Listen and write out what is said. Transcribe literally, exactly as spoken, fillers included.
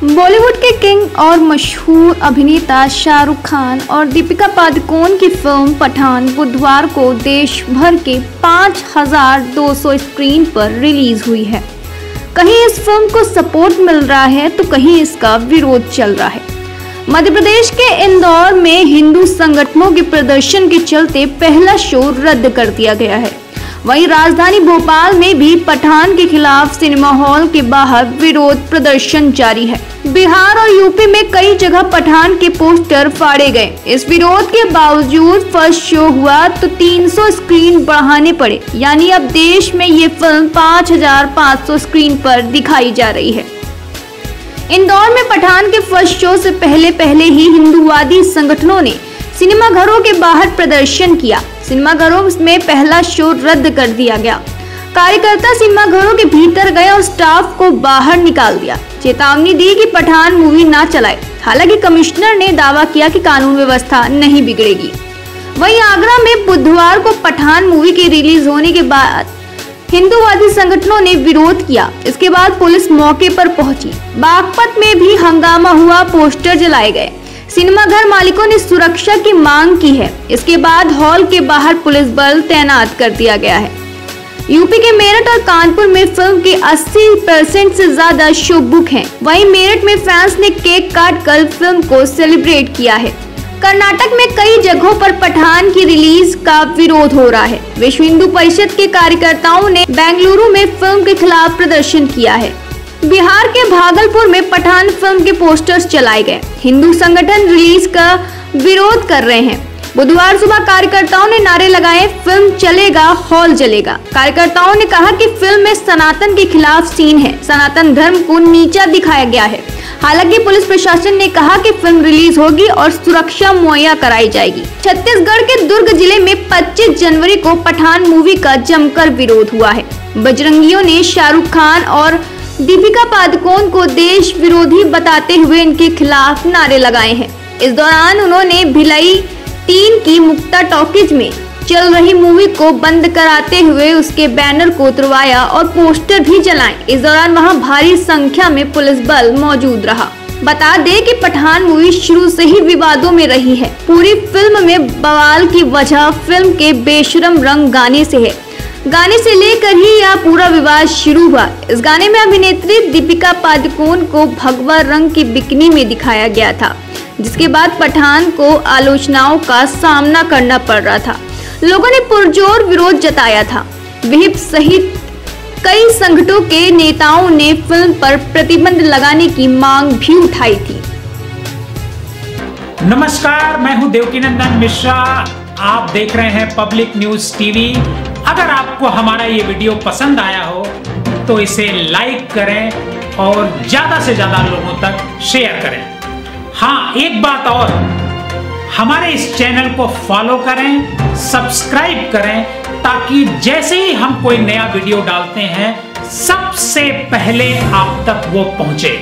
बॉलीवुड के किंग और मशहूर अभिनेता शाहरुख खान और दीपिका पादुकोण की फिल्म पठान बुधवार को देश भर के पाँच हज़ार दो सौ स्क्रीन पर रिलीज हुई है। कहीं इस फिल्म को सपोर्ट मिल रहा है तो कहीं इसका विरोध चल रहा है। मध्य प्रदेश के इंदौर में हिंदू संगठनों के प्रदर्शन के चलते पहला शो रद्द कर दिया गया है। वहीं राजधानी भोपाल में भी पठान के खिलाफ सिनेमा हॉल के बाहर विरोध प्रदर्शन जारी है। बिहार और यूपी में कई जगह पठान के पोस्टर फाड़े गए। इस विरोध के बावजूद फर्स्ट शो हुआ तो तीन सौ स्क्रीन बढ़ाने पड़े, यानी अब देश में ये फिल्म पाँच हज़ार पाँच सौ स्क्रीन पर दिखाई जा रही है। इंदौर में पठान के फर्स्ट शो से पहले पहले ही हिंदूवादी संगठनों ने सिनेमा घरों के बाहर प्रदर्शन किया। सिनेमा घरों में पहला शो रद्द कर दिया गया। कार्यकर्ता सिनेमा घरों के भीतर गए और स्टाफ को बाहर निकाल दिया। चेतावनी दी कि पठान मूवी ना चलाए। हालांकि कमिश्नर ने दावा किया कि कानून व्यवस्था नहीं बिगड़ेगी। वहीं आगरा में बुधवार को पठान मूवी के रिलीज होने के बाद हिंदूवादी संगठनों ने विरोध किया। इसके बाद पुलिस मौके पर पहुंची। बागपत में भी हंगामा हुआ, पोस्टर जलाए गए। सिनेमा घर मालिकों ने सुरक्षा की मांग की है। इसके बाद हॉल के बाहर पुलिस बल तैनात कर दिया गया है। यूपी के मेरठ और कानपुर में फिल्म के अस्सी परसेंट से ज्यादा शो बुक हैं। वहीं मेरठ में फैंस ने केक काट कर फिल्म को सेलिब्रेट किया है। कर्नाटक में कई जगहों पर पठान की रिलीज का विरोध हो रहा है। विश्व हिंदू परिषद के कार्यकर्ताओं ने बेंगलुरु में फिल्म के खिलाफ प्रदर्शन किया है। बिहार के भागलपुर में पठान फिल्म के पोस्टर्स जलाए गए। हिंदू संगठन रिलीज का विरोध कर रहे हैं। बुधवार सुबह कार्यकर्ताओं ने नारे लगाए, फिल्म चलेगा, हॉल जलेगा। कार्यकर्ताओं ने कहा कि फिल्म में सनातन के खिलाफ सीन है, सनातन धर्म को नीचा दिखाया गया है। हालांकि पुलिस प्रशासन ने कहा कि फिल्म रिलीज होगी और सुरक्षा मुहैया कराई जाएगी। छत्तीसगढ़ के दुर्ग जिले में पच्चीस जनवरी को पठान मूवी का जमकर विरोध हुआ है। बजरंगियों ने शाहरुख खान और दीपिका पादुकोण को देश विरोधी बताते हुए इनके खिलाफ नारे लगाए हैं। इस दौरान उन्होंने भिलाई तीन की मुक्ता टॉकीज में चल रही मूवी को बंद कराते हुए उसके बैनर को उतरवाया और पोस्टर भी जलाए। इस दौरान वहां भारी संख्या में पुलिस बल मौजूद रहा। बता दें कि पठान मूवी शुरू से ही विवादों में रही है। पूरी फिल्म में बवाल की वजह फिल्म के बेशरम रंग गाने से है। गाने से लेकर ही यह पूरा विवाद शुरू हुआ। इस गाने में अभिनेत्री दीपिका पादुकोण को भगवा रंग की बिकनी में दिखाया गया था, जिसके बाद पठान को आलोचनाओं का सामना करना पड़ रहा था। लोगों ने पुरजोर विरोध जताया था। विहिप सहित कई संगठनों के नेताओं ने फिल्म पर प्रतिबंध लगाने की मांग भी उठाई थी। नमस्कार, मैं हूं देवकीनंदन मिश्रा। आप देख रहे हैं पब्लिक न्यूज टीवी। अगर आपको हमारा ये वीडियो पसंद आया हो तो इसे लाइक करें और ज्यादा से ज्यादा लोगों तक शेयर करें। हाँ, एक बात और, हमारे इस चैनल को फॉलो करें, सब्सक्राइब करें, ताकि जैसे ही हम कोई नया वीडियो डालते हैं सबसे पहले आप तक वो पहुंचे।